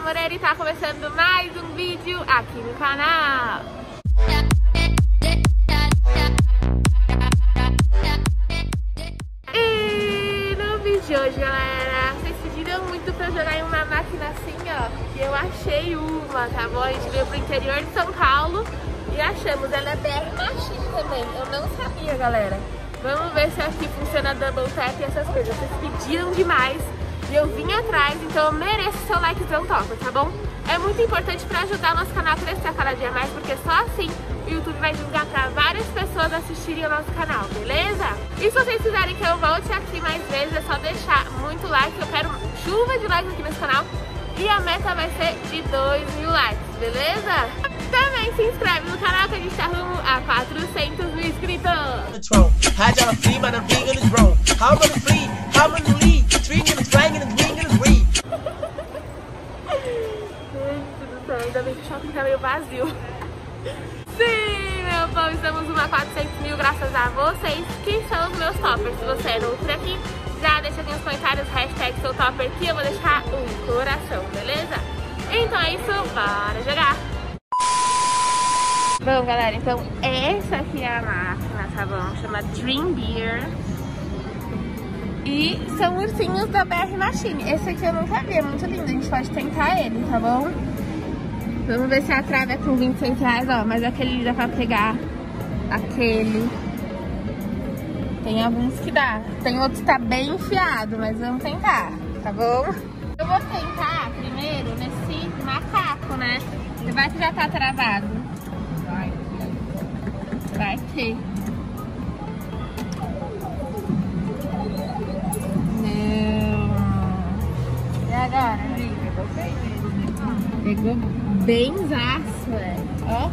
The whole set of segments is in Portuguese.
Moreira e tá começando mais um vídeo aqui no canal. E no vídeo de hoje, galera, vocês pediram muito pra eu jogar em uma máquina assim, ó. E eu achei uma, tá bom? A gente veio pro interior de São Paulo e achamos. Ela é BR Machine também. Eu não sabia, galera. Vamos ver se aqui funciona double tap e essas coisas. Vocês pediram demais e eu vim atrás, então eu mereço seu likezão top, tá bom? É muito importante pra ajudar o nosso canal a crescer cada dia mais, porque só assim o YouTube vai divulgar pra várias pessoas assistirem o nosso canal, beleza? E se vocês quiserem que eu volte aqui mais vezes, é só deixar muito like. Eu quero chuva de likes aqui nesse canal e a meta vai ser de 2.000 likes, beleza? Também se inscreve no canal que a gente tá rumo a 400 mil inscritos. Ainda bem que o shopping tá meio vazio. Sim, meu povo, estamos uma 400 mil graças a vocês, que são os meus toppers. Se você é novo por aqui, já deixa aqui nos comentários hashtag seu topper, que eu vou deixar um coração, beleza? Então é isso, bora jogar! Bom, galera, então essa aqui é a máquina, tá bom? Chama Dream Beer. E são ursinhos da BR Machine. Esse aqui eu nunca vi, é muito lindo, a gente pode tentar ele, tá bom? Vamos ver se a trava é com 26 reais, ó. Mas aquele dá pra pegar. Aquele. Tem alguns que dá. Tem outros que tá bem enfiado, mas vamos tentar, tá bom? Eu vou tentar primeiro nesse macaco, né? Vai que já tá travado. Vai ter. Não. E agora, amiga? Pegou bem zaço, velho. Ó.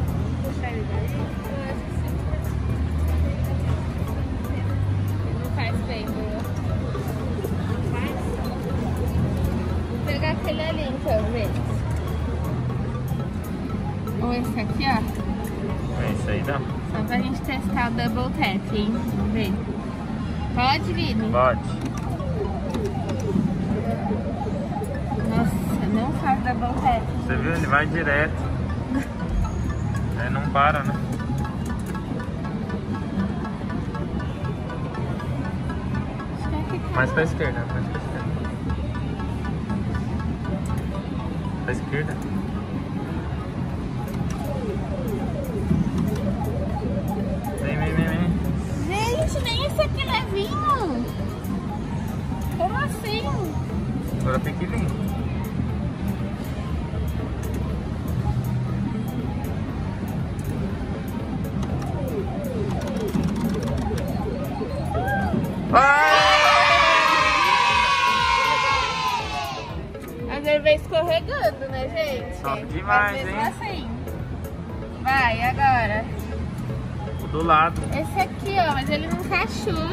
Não faz bem, boa. Vou pegar aquele ali, então, vê. Ou esse aqui, ó. É isso aí, dá. Só pra gente testar o double tap, hein? Vamos ver. Pode, Vini? Pode. Nossa, não faz double tap. Você viu? Ele vai direto. É, não para, né? Mais pra esquerda, mais pra esquerda. Pra esquerda. Vem. Gente, nem esse aqui levinho. Como assim? Agora pequenininho. Às vezes vem escorregando, né, gente? Top demais, mas mesmo hein? assim. Vai, agora. O do lado. Esse aqui, ó, mas ele não encaixou.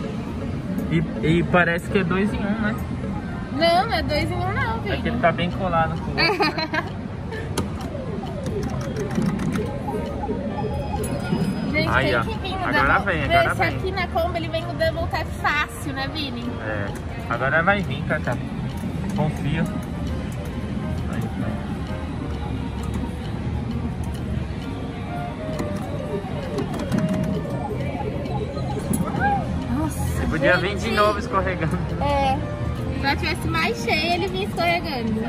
E parece que é 2 em 1, né? Não, não é 2 em 1 não, filho. É que ele tá bem colado com o outro, né? Gente, aí, tem ó. que vir no Agora double... vem, agora Esse vem. aqui na Kombi, ele vem no double tap fácil, né, Vini? É, agora vai vir, Cacá. Confia. Nossa, Podia vir gente. de novo escorregando. É, se ela tivesse mais cheia, ele vinha escorregando.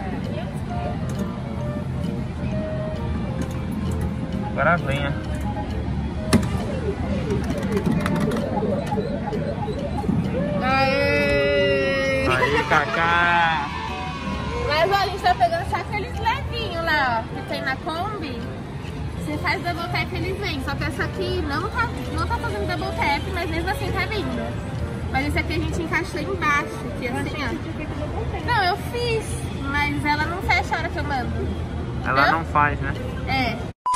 Agora venha. Aê! Aí, Cacá. Mas ó, a gente tá pegando só aqueles levinhos lá, ó, que tem na Kombi. Você faz double tap, eles vêm. Só que essa aqui não tá fazendo double tap, mas mesmo assim tá vindo. Mas esse aqui a gente encaixou embaixo, aqui assim, ó. Não, eu fiz, mas ela não fecha a hora que eu mando. Ela não faz, né? É.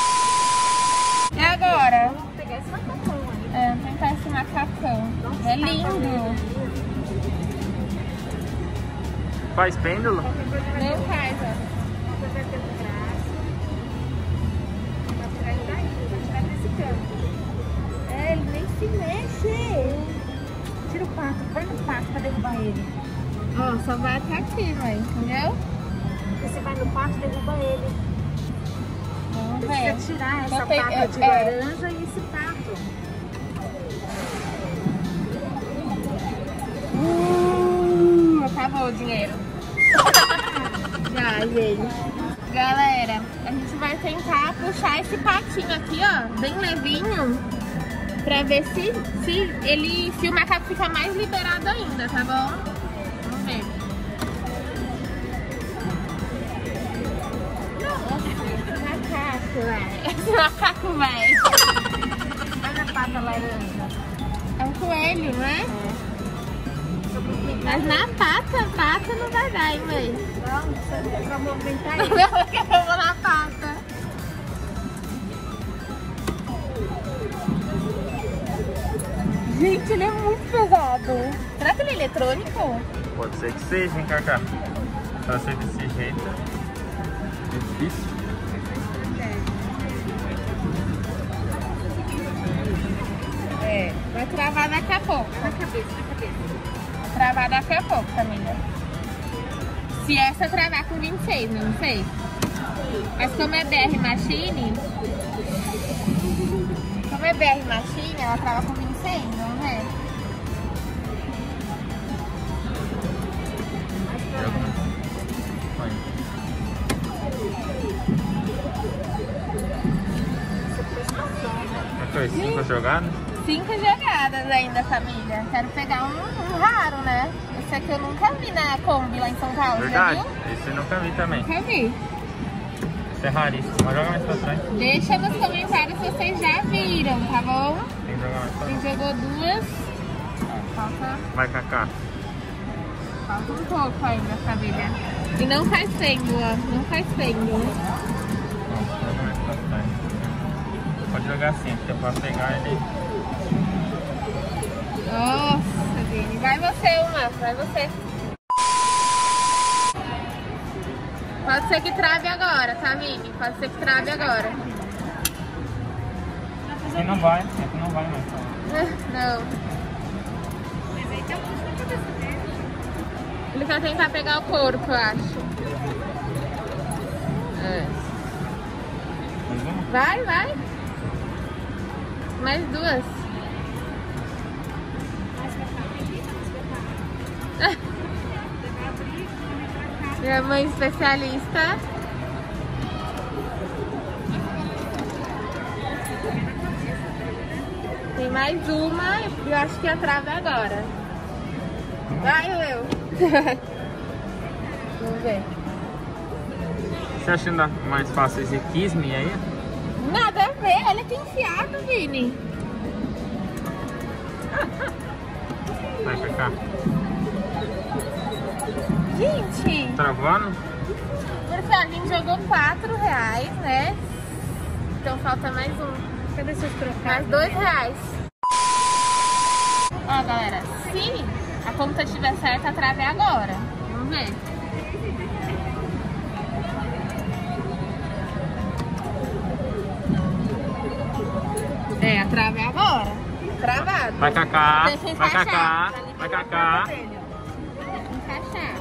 E agora? Vamos pegar esse macacão ali. É, vamos tentar esse macacão. É lindo. Faz pêndulo? Não faz, ó. É, ele nem se mexe. Tira o pato, põe no pato pra derrubar ele. Ó, só vai até aqui, mãe, entendeu? porque você vai no pato e derruba ele. Vamos Precisa ver. tirar essa Tem- pata de laranja e esse pato. Acabou o dinheiro. Já, gente. Galera, a gente vai tentar puxar esse patinho aqui, ó, bem levinho, pra ver se o macaco fica mais liberado ainda, tá bom? Vamos ver. Macaco, velho. Esse macaco, velho. Olha a pata laranja. É um coelho, né? Mas na pata não vai dar, hein, mãe? Não, você vai movimentar ele. Eu vou na pata. Gente, ele é muito pesado. Será que ele é eletrônico? Pode ser que seja, hein, Cacá? Pra ser desse jeito. É difícil. É, vai travar daqui a pouco. Na cabeça. Travar daqui a pouco, família. Se essa travar com 26, não sei. Mas como é BR Machine, ela trava com 26, vamos ver. Foi 5 jogadas? 5 jogadas ainda, família. Quero pegar um raro, né? Esse aqui eu nunca vi na Kombi lá em São Paulo, Verdade, já viu? esse eu nunca vi também. Nunca vi. Esse é raríssimo. Mas joga mais pra trás. Deixa nos comentários se vocês já viram, tá bom? Tem que jogar mais pra Quem trás. jogou 2, falta Vai, Cacá. um pouco ainda, família. E não faz pêndulo, ó. Não faz pêndulo. Não, joga mais pra trás. Pode jogar assim, porque é pra pegar ele. Nossa, Vini. Vai você, uma. Vai você. Pode ser que trave agora, tá, Vini? Pode ser que trave agora. Aqui não vai, aqui não vai mais. Não. Ele quer tentar pegar o corpo, eu acho. É. Mais uma? Vai. Mais 2. Minha mãe especialista. Tem mais uma, eu acho que a trava é agora. Vai, eu. Vamos ver. Você acha ainda mais fácil esse Kiss Me aí? Nada a ver, olha que enfiado, Vini. Vai, Cacá. Gente, Travando? porque a gente jogou R$4, né? Então falta mais um. Cadê seus trocados? Mais R$2. Ó, galera, se a conta estiver certa, a trave é agora. Vamos ver. É, a trave é agora. Travado. Vai, Cacá. Tem que Vai, encaixar. Cacá. Vai, Cacá. Tem que encaixar.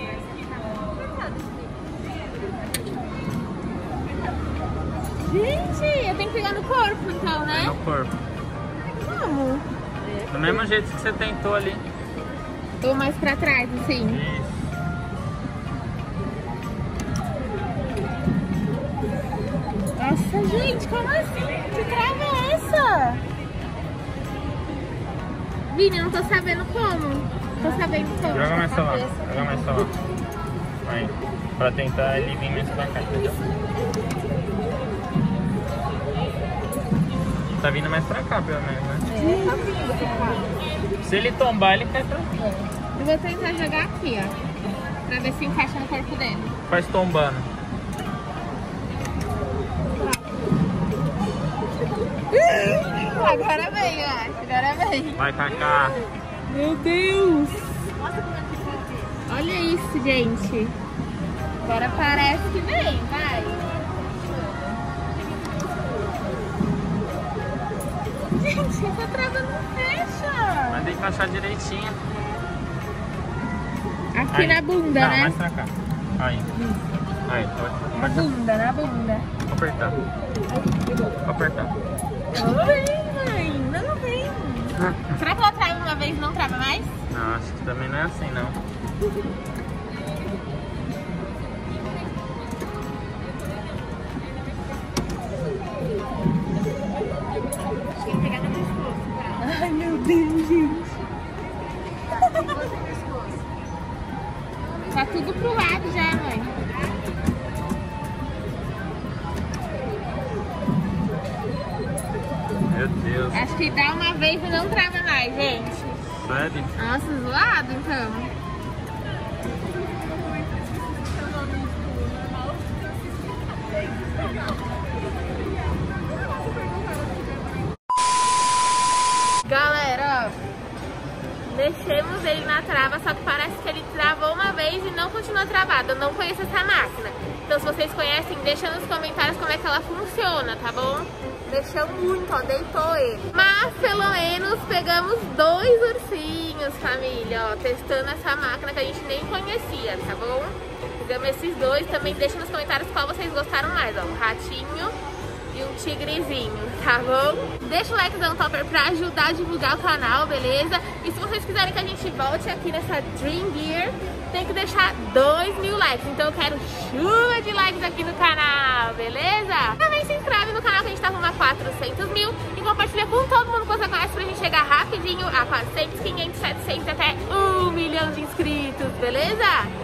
Gente, eu tenho que pegar no corpo então, né? No corpo. Como? Do mesmo jeito que você tentou ali. Ou mais pra trás, assim. Isso. Nossa, gente, como assim? Que trava é essa? Vini, eu não tô sabendo como. Tô sabendo como. Joga mais pra lá. Joga mais pra lá. Aí. Pra tentar ele vir mais pra cá, entendeu? Tá vindo mais pra cá, pelo menos, né? Se ele tombar, ele cai pra cá. Eu vou tentar jogar aqui, ó. Pra ver se encaixa no corpo dele. Faz tombando. Agora vem, eu acho. Agora vem. Vai, Cacá. Meu Deus. Olha isso, gente. Agora parece que vem, vai. Gente, essa trava não fecha. Mas tem que encaixar direitinho. Aqui Aí. na bunda, Não, né? mais pra cá. Aí. Aí, Na bunda, na bunda. Vou apertar. Vou apertar. Oi, mãe, não vem. Será que ela trava uma vez e não trava mais? Não, acho que também não é assim, não. Tem que pegar no pescoço. Ai, meu Deus, gente. Tá tudo pro lado já, mãe. Meu Deus. Acho que dá uma vez e não trava mais, gente. Sério? Nossa, zoado, então. Galera, ó, mexemos ele na trava, só que parece que ele travou uma vez e não continua travado. Eu não conheço essa máquina. Então se vocês conhecem, deixa nos comentários como é que ela funciona, tá bom? Mexeu muito, ó, deitou ele. Mas pelo menos pegamos 2 ursinhos, família, ó, testando essa máquina que a gente nem conhecia, tá bom? Pegamos esses 2, também deixa nos comentários qual vocês gostaram mais, ó, um ratinho e um tigrezinho, tá bom? Deixa o likezão topper pra ajudar a divulgar o canal, beleza? E se vocês quiserem que a gente volte aqui nessa Dream Gear, tem que deixar 2.000 likes. Então eu quero chuva de likes aqui no canal, beleza? Também se inscreve no canal que a gente tá rumo a 400.000 e compartilha com todo mundo que você conhece pra gente chegar rapidinho a 400, 500, 700 até 1 milhão de inscritos, beleza?